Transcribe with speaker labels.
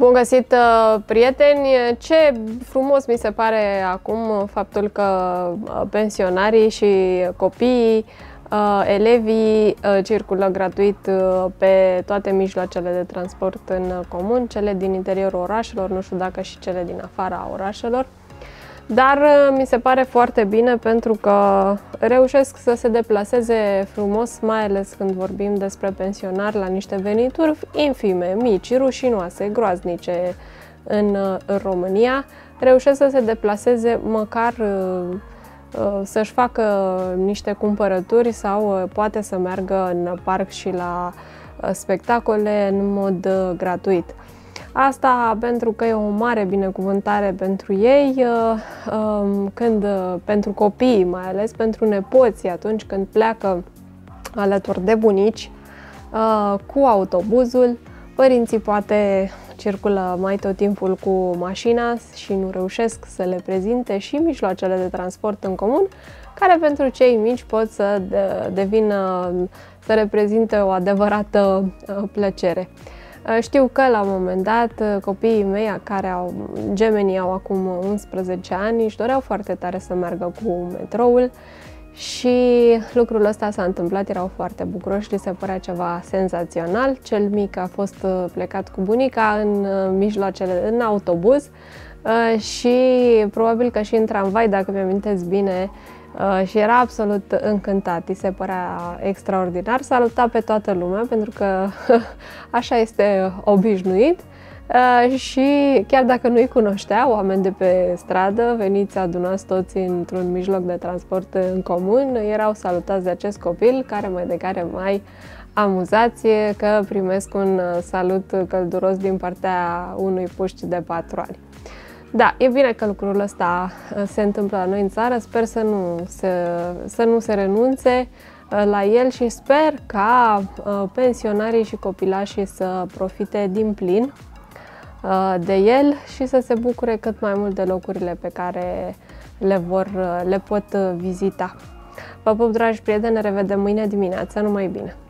Speaker 1: Bun găsit, prieteni! Ce frumos mi se pare acum faptul că pensionarii și copiii, elevii circulă gratuit pe toate mijloacele de transport în comun, cele din interiorul orașelor, nu știu dacă și cele din afara orașelor. Dar mi se pare foarte bine pentru că reușesc să se deplaseze frumos, mai ales când vorbim despre pensionari la niște venituri infime, mici, rușinoase, groaznice în România. Reușesc să se deplaseze măcar să-și facă niște cumpărături sau poate să meargă în parc și la spectacole în mod gratuit. Asta pentru că e o mare binecuvântare pentru ei, pentru copii, mai ales pentru nepoții, atunci când pleacă alături de bunici cu autobuzul. Părinții poate circulă mai tot timpul cu mașina și nu reușesc să le prezinte și mijloacele de transport în comun, care pentru cei mici pot să să reprezinte o adevărată plăcere. Știu că la un moment dat copiii mei, gemenii au acum 11 ani, își doreau foarte tare să meargă cu metroul și lucrul ăsta s-a întâmplat, erau foarte bucuroși, li se părea ceva senzațional. Cel mic a fost plecat cu bunica în autobuz și probabil că și în tramvai, dacă mi-amintesc bine, și era absolut încântat, îi se părea extraordinar, saluta pe toată lumea pentru că așa este obișnuit și chiar dacă nu-i cunoștea, oameni de pe stradă, veniți, adunați toți într-un mijloc de transport în comun, erau salutați de acest copil, care mai de care mai amuzați că primesc un salut călduros din partea unui puști de 4 ani. Da, e bine că lucrul ăsta se întâmplă la noi în țară, sper să nu se renunțe la el și sper ca pensionarii și copilașii să profite din plin de el și să se bucure cât mai mult de locurile pe care le pot vizita. Vă pup, dragi prieteni, ne revedem mâine dimineață, numai bine!